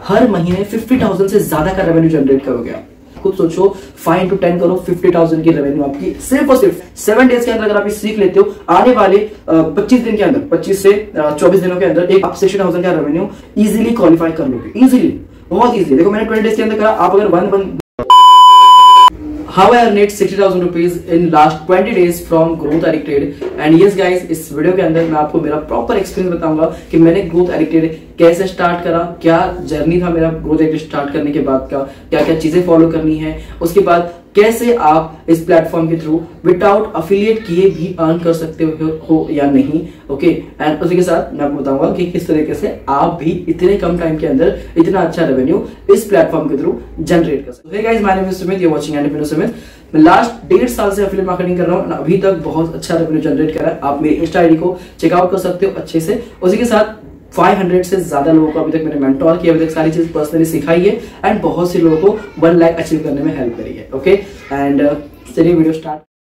हर महीने 50,000 से ज्यादा का रेवेन्यू जनरेट करोगे आप। खुद सोचो 5 into 10 करो, 50,000 की रेवेन्यू आपकी सिर्फ और सिर्फ 7 डेज के अंदर अगर आप ये सीख लेते हो, आने वाले 25 दिन के अंदर, 25 से 24 दिनों के अंदर एक 60,000 का रेवेन्यू इजीली क्वालिफाई कर लोगे। इजीली, बहुत इजी। देखो मैंने 20 डेज के अंदर करा, आप अगर How I earned 60,000 rupees in last 20 days from Growth Addicted। And yes guys, इस वीडियो के अंदर मैं आपको मेरा प्रॉपर एक्सपीरियंस बताऊंगा कि मैंने ग्रोथ एडिक्टेड कैसे स्टार्ट करा, क्या जर्नी था मेरा ग्रोथ एडिक्टेड स्टार्ट करने के बाद का, क्या क्या चीजें फॉलो करनी है, उसके बाद कैसे आप इस प्लेटफॉर्म के थ्रू विदाउट अफिलिएट किए भी अर्न कर सकते हो या नहीं। ओके, एंड उसी के साथ मैं आपको बताऊंगा कि किस तरीके से आप भी इतने कम टाइम के अंदर इतना अच्छा रेवेन्यू इस प्लेटफॉर्म के थ्रू जनरेट कर सकते हो। Hey guys, my name is Sumit, you are watching entrepreneur Sumit. मैं लास्ट 1.5 साल से एफिलिएट मार्केटिंग कर रहा हूँ, अभी तक बहुत अच्छा रेवेन्यू जनरेट कर रहा है। आप मेरी इंस्टा आईडी को चेकआउट कर सकते हो अच्छे से। उसी के साथ 500 से ज्यादा लोगों को अभी तक मैंने मेंटोर किया, अभी तक सारी चीज पर्सनली सिखाई है एंड बहुत से लोगों को 1 लाख अचीव करने में हेल्प करी है। ओके, एंड चलिए वीडियो स्टार्ट।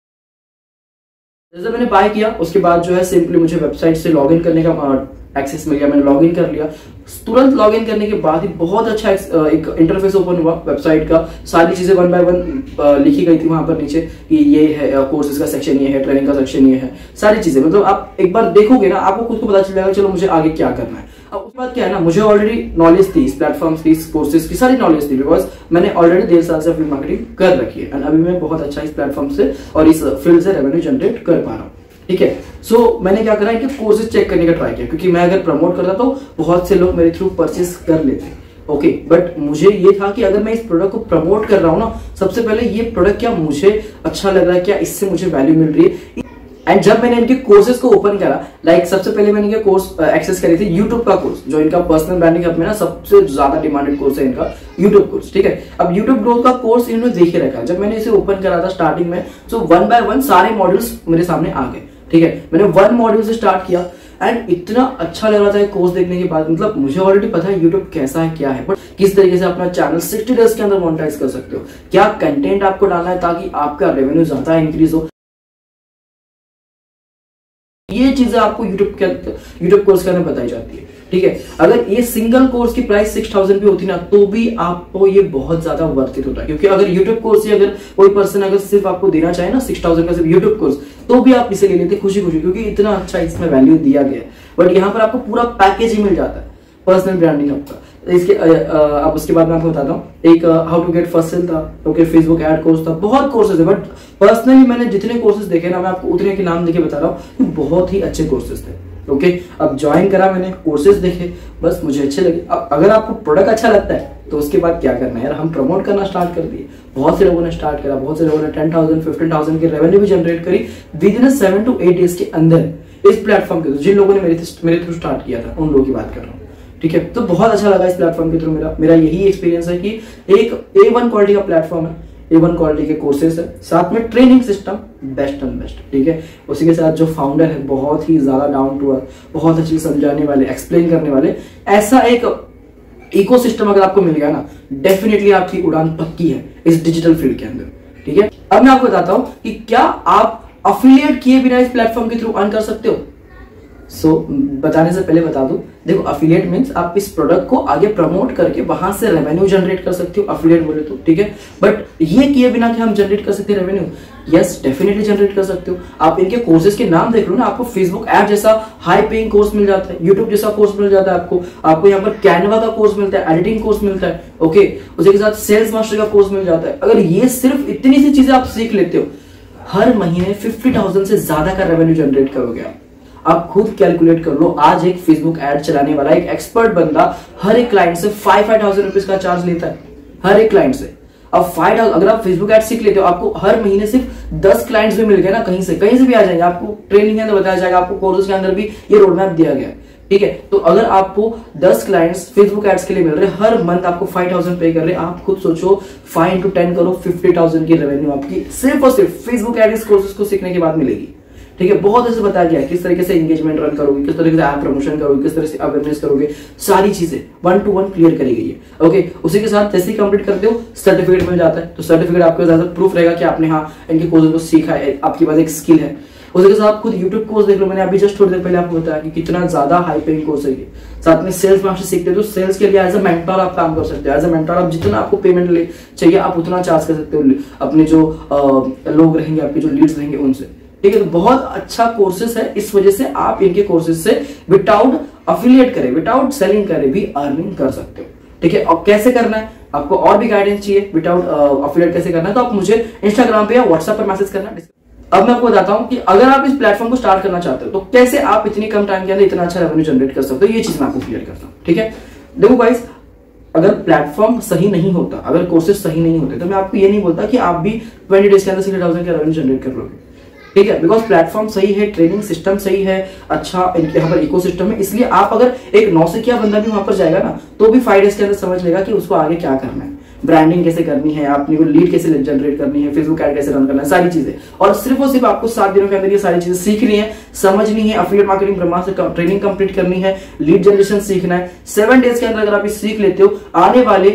जैसे मैंने बाय किया उसके बाद जो है सिंपली मुझे वेबसाइट से लॉगिन करने का एक्सेस मिल गया। मैंने लॉगिन कर लिया। तुरंत लॉगिन करने के बाद ही बहुत अच्छा एक इंटरफेस ओपन हुआ वेबसाइट का। सारी चीजें 1 by 1 लिखी गई थी वहां पर नीचे कि ये है कोर्सेज का सेक्शन, ये है ट्रेनिंग का सेक्शन, ये है सारी चीजें। मतलब आप एक बार देखोगे ना, आपको खुद को पता चल जाएगा चलो मुझे आगे क्या करना है। अब उसके बाद क्या है ना, मुझे ऑलरेडी नॉलेज थी इस प्लेटफॉर्म की, इस कोर्सेज की सारी नॉलेज थी, बिकॉज मैंने ऑलरेडी 1.5 साल से एफिलिएट मार्केटिंग कर रखी है एंड अभी मैं बहुत अच्छा इस प्लेटफॉर्म से और इस फील्ड से रेवेन्यू जनरेट कर पा रहा हूँ। ठीक है, सो मैंने क्या करा कि कोर्सेज चेक करने का ट्राई किया, क्योंकि मैं अगर प्रमोट करता तो बहुत से लोग मेरे थ्रू परचेस कर लेते। ओके, बट मुझे ये था कि अगर मैं इस प्रोडक्ट को प्रमोट कर रहा हूँ ना, सबसे पहले ये प्रोडक्ट क्या मुझे अच्छा लग रहा है, क्या इससे मुझे वैल्यू मिल रही है। एंड जब मैंने इनके कोर्सेज को ओपन करा, लाइक सबसे पहले मैंने इनके कोर्स एक्सेस करी थी यूट्यूब का कोर्स, जो इनका पर्सनल ब्रांडिंग हब में ना सबसे ज्यादा डिमांडेड कोर्स है इनका यूट्यूब कोर्स। ठीक है, अब यूट्यूब ग्रोथ का कोर्स इन्होंने देखे रखा है। जब मैंने इसे ओपन करा था स्टार्टिंग में, सो 1 by 1 सारे मॉड्यूल्स मेरे सामने आ गए। ठीक है, मैंने 1 मॉड्यूल से स्टार्ट किया एंड इतना अच्छा लग रहा था कोर्स देखने के बाद। मतलब मुझे ऑलरेडी पता है यूट्यूब कैसा है, क्या है, बट किस तरीके से अपना चैनल 60 डेज के अंदर मोनेटाइज कर सकते हो, क्या कंटेंट आपको डालना है ताकि आपका रेवेन्यू ज्यादा इंक्रीज हो, ये चीजें आपको यूट्यूब कोर्स के अंदर बताई जाती है। ठीक है, अगर ये सिंगल कोर्स की प्राइस 6,000 भी होती ना, तो भी आपको ये बहुत ज्यादा वर्थ इट होता है। क्योंकि अगर यूट्यूब कोर्स या अगर कोई पर्सन अगर सिर्फ आपको देना चाहे ना 6,000 का सिर्फ यूट्यूब कोर्स, तो भी आप इसे ले लेते खुशी खुशी, क्योंकि इतना अच्छा इसमें वैल्यू दिया गया है। बट यहाँ पर आपको पूरा पैकेज ही मिल जाता है पर्सनल ब्रांडिंग आपका। इसके अब उसके बाद मैं आपको बताता हूँ, एक how to get first sale था, ओके, फेसबुक एड कोर्स था, बहुत कोर्सेज है। बट पर्सनली मैंने जितने कोर्सेज देखे ना, मैं आपको उतने के नाम देके बता रहा हूँ, बहुत ही अच्छे कोर्सेज थे। ओके, अब ज्वाइन करा मैंने, कोर्सेज देखे, बस मुझे अच्छे लगे। अब अगर आपको प्रोडक्ट अच्छा लगता है तो उसके बाद क्या करना है यार, हम प्रमोट करना स्टार्ट कर दिए। बहुत से लोगों ने स्टार्ट करा, बहुत से लोगों ने 10,000 15,000 की रेवेन्यू भी जनरेट करी विद इन 7 to 8 डेज के अंदर इस प्लेटफॉर्म के थ्रू। जिन लोगों ने मेरे थ्रू स्टार्ट किया था उन लोगों की बात कर रहा हूँ। ठीक है, तो बहुत अच्छा लगा इस प्लेटफॉर्म के थ्रू। मेरा यही एक्सपीरियंस है कि एक A1 क्वालिटी का प्लेटफॉर्म है, A1 क्वालिटी के कोर्सेज है, साथ में training system best and best. ठीक है, उसी के साथ जो फाउंडर है बहुत ही ज्यादा डाउन टू अर्थ, बहुत अच्छी समझाने वाले, एक्सप्लेन करने वाले, ऐसा एक इकोसिस्टम अगर आपको मिल गया ना, डेफिनेटली आपकी उड़ान पक्की है इस डिजिटल फील्ड के अंदर। ठीक है, अब मैं आपको बताता हूं कि क्या आप अफिलिएट किए बिना इस प्लेटफॉर्म के थ्रू अर्न कर सकते हो। बताने से पहले बता दूं, देखो अफिलिएट मींस आप इस प्रोडक्ट को आगे प्रमोट करके वहां से रेवेन्यू जनरेट कर सकते हो, अफिलिएट बोले तो। ठीक है, बट ये किए बिना कि हम जनरेट कर सकते हैं रेवेन्यू, यस डेफिनेटली जनरेट कर सकते हो। आप इनके कोर्सेज के नाम देख लो ना, आपको फेसबुक ऐड जैसा हाई पेइंग कोर्स मिल जाता है, यूट्यूब जैसा कोर्स मिल जाता है आपको यहाँ पर कैनवा का कोर्स मिलता है, एडिटिंग कोर्स मिलता है। ओके, उसी के साथ सेल्स मास्टर का कोर्स मिल जाता है। अगर ये सिर्फ इतनी सी चीजें आप सीख लेते हो, हर महीने 50,000 से ज्यादा का रेवेन्यू जनरेट करोगे आप खुद कैलकुलेट कर लो। आज एक फेसबुक ऐड चलाने वाला एक एक्सपर्ट बंदा हर एक क्लाइंट से 5,000 रुपीज का चार्ज लेता है, हर एक क्लाइंट से। अब 5,000 अगर आप फेसबुक ऐड सीख लेते हो, आपको हर महीने सिर्फ 10 क्लाइंट्स भी मिल गए ना, कहीं से भी आ जाएंगे। आपको ट्रेनिंग के अंदर बताया जाएगा, आपको कोर्सेज के अंदर भी ये रोड मैप दिया गया है। ठीक है, तो अगर आपको 10 क्लाइंट्स फेसबुक एड्स के लिए मिल रहे हैं, हर मंथ आपको 5,000 पे कर रहे हैं, आप खुद सोचो 5 into 10 करो, 50,000 की रेवेन्यू आपकी सिर्फ और सिर्फ फेसबुक एड्स कोर्सेज को सीखने के बाद मिलेगी। ठीक है, बहुत ऐसे बताया गया है किस तरीके से एंगेजमेंट रन करोगे, किस तरीके से ऐप प्रमोशन करोगे, किस तरह से अवेयरनेस करोगे, सारी चीजें 1 to 1 क्लियर करी गई है। ओके, उसी के साथ जैसे ही कंप्लीट करते हो सर्टिफिकेट मिल जाता है। तो सर्टिफिकेट आपके साथ प्रूफ रहेगा कि आपने हाँ इनके कोर्सेज को सीखा है, आपके पास एक स्किल है। उसके साथ आप खुद यूट्यूब कोर्स देख लो, मैंने अभी जस्ट थोड़ी देर पहले आपको बताया कि कितना ज्यादा हाई पेइंग कोर्स है ये। साथ में सेल्स मास्टर सीखते हो तो सेल्स के लिए एज अ मेंटर आप काम कर सकते हो। एज अ मेंटर आप जितना आपको पेमेंट ले चाहिए आप उतना चार्ज कर सकते हो अपने जो लोग रहेंगे, आपके जो लीड्स रहेंगे उनसे, ठीक है। तो बहुत अच्छा कोर्सेस है, इस वजह से आप इनके कोर्सेज से विदाउट अफिलिएट करे, विदाउट सेलिंग करे भी अर्निंग कर सकते हो, ठीक है। और कैसे करना है, आपको और भी गाइडेंस चाहिए विदाउट अफिलिएट कैसे करना है, तो आप मुझे इंस्टाग्राम पे या व्हाट्सएप पर मैसेज करना। अब मैं आपको बताता हूं कि अगर आप इस प्लेटफॉर्म को स्टार्ट करना चाहते हो तो कैसे आप इतनी कम टाइम के अंदर इतना अच्छा रेवेन्यू जनरेट कर सकते हो, ये चीज मैं आपको क्लियर करता हूं, ठीक है। देखो गाइस, अगर प्लेटफॉर्म सही नहीं होता, अगर कोर्सेज सही नहीं होते, तो मैं आपको ये नहीं बोलता कि आप भी 20 डेज के अंदर 60,000 का रेवेन्यू जनरेट कर लोगे, ठीक है। बिकॉज प्लेटफॉर्म सही है, ट्रेनिंग सिस्टम सही है, अच्छा यहाँ पर इकोसिस्टम है, इसलिए आप अगर एक नौसिखिया बंदा भी वहां पर जाएगा ना तो भी 5 डेज के अंदर समझ लेगा कि उसको आगे क्या करना है, ब्रांडिंग कैसे करनी है, अपनी को लीड कैसे जनरेट करनी है, फेसबुक ऐड कैसे रन करना है, सारी चीजें। और सिर्फ और सिर्फ आपको 7 दिनों के अंदर ये सारी चीजें सीखनी है, समझनी है, affiliate marketing Brahmastra training complete करनी है, लीड जनरेशन सीखना है। 7 डेज के अंदर अगर आप ये सीख लेते हो, आने वाले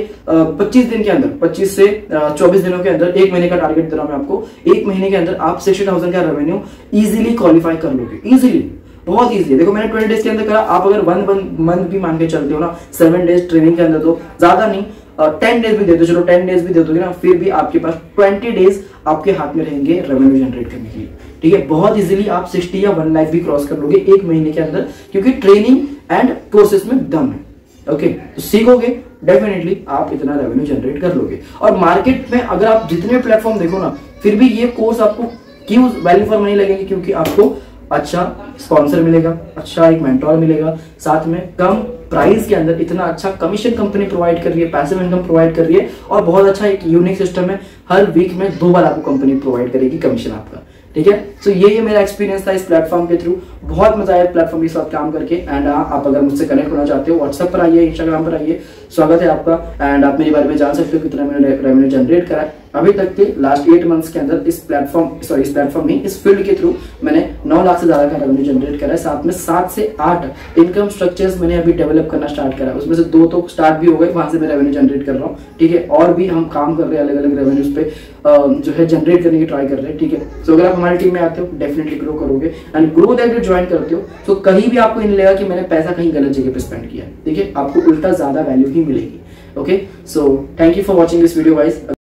25 दिन के अंदर, 25 से 24 दिनों के अंदर, 1 महीने का टारगेट दे रहा हूं मैं आपको, 1 महीने के अंदर आप 60,000 का रेवेन्यू इजिली क्वालिफाई कर लोगे, इजिली, बहुत इजी है। देखो मैंने 20 डेज के अंदर करा, आप अगर 1 मंथ भी मान के चलते हो ना, 7 डेज ट्रेनिंग के अंदर, तो ज्यादा नहीं 10 डेज भी दे दो, चलो 10 डेज भी दे दोगे ना, फिर भी आपके पास 20 डेज आपके हाथ में रहेंगे रेवेन्यू जनरेट करने के लिए, ठीक है। बहुत इजीली आप 60 या 1 लाख भी क्रॉस कर लोगे 1 महीने के अंदर, क्योंकि ट्रेनिंग एंड कोर्सेज में दम है, ओके। तो सीखोगे डेफिनेटली आप इतना रेवेन्यू जनरेट कर लोगे। और मार्केट में अगर आप जितने प्लेटफॉर्म देखो ना, फिर भी ये कोर्स आपको क्यों वैल्यू फॉर मनी लगेंगे, क्योंकि आपको अच्छा स्पॉन्सर मिलेगा, अच्छा एक मेंटोर मिलेगा, साथ में कम प्राइस के अंदर इतना अच्छा कमीशन कंपनी प्रोवाइड कर रही है, पैसिव इनकम प्रोवाइड कर रही है, और बहुत अच्छा एक यूनिक सिस्टम है, हर वीक में 2 बार आपको कंपनी प्रोवाइड करेगी कमीशन आपका, ठीक है। सो ये मेरा एक्सपीरियंस था इस प्लेटफॉर्म के थ्रू, बहुत मजा आया प्लेटफॉर्म के साथ काम करके। एंड आप अगर मुझसे कनेक्ट होना चाहते हो, व्हाट्सएप पर आइए, इंस्टाग्राम पर आइए, स्वागत है आपका। एंड आप मेरे बारे में जान सकते हो कितना मैंने रेवेन्यू जनरेट करा है अभी तक के लास्ट 8 मंथ्स के अंदर। इस प्लेटफॉर्म नहीं, इस फील्ड के थ्रू मैंने 9 लाख से ज्यादा का रेवेन्यू जनरेट करा है। साथ में 7 से 8 इनकम स्ट्रक्चर्स मैंने अभी डेवलप करना स्टार्ट करा है, उसमें से 2 तो स्टार्ट भी हो गए, वहां से मैं रेवेन्यू जनरेट कर रहा हूँ, ठीक है। और भी हम काम कर रहे हैं, अलग अलग रेवेन्यूज पे जो है जनरेट करने की ट्राई कर रहे हैं, ठीक है। सो अगर आप हमारी टीम में आते हो डेफिनेटली ग्रो करोगे, एंड ग्रो दैट ज्वाइन करते हो तो कहीं भी आपको नहीं लगेगा कि मैंने पैसा कहीं गलत जगह पे स्पेंड किया है, ठीक है। आपको उल्टा ज्यादा वैल्यू ही मिलेगी, okay. So thank you for watching this video guys.